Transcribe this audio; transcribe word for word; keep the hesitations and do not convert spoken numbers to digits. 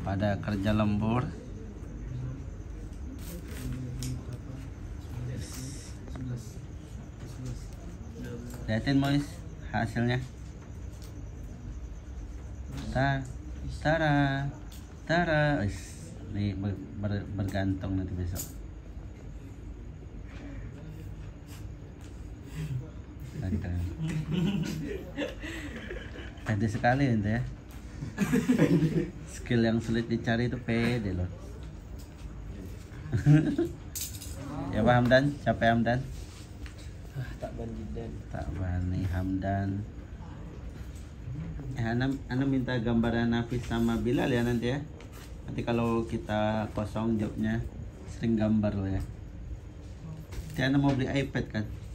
pada kerja lembur. Lihatin Mois hasilnya. Tar, tara, tara, Wis, nih ber, ber, bergantung nanti besok. Keren. Pede sekali ente ya. Skill yang sulit dicari itu pede loh. Ya Pak Hamdan, capek Hamdan? Ah, tak banjidan. Tak bani Hamdan. Eh, Ana, Ana minta gambaran Nafis sama Bilal ya nanti ya. Nanti kalau kita kosong jobnya sering gambar loh ya. Nanti Ana mau beli iPad kan?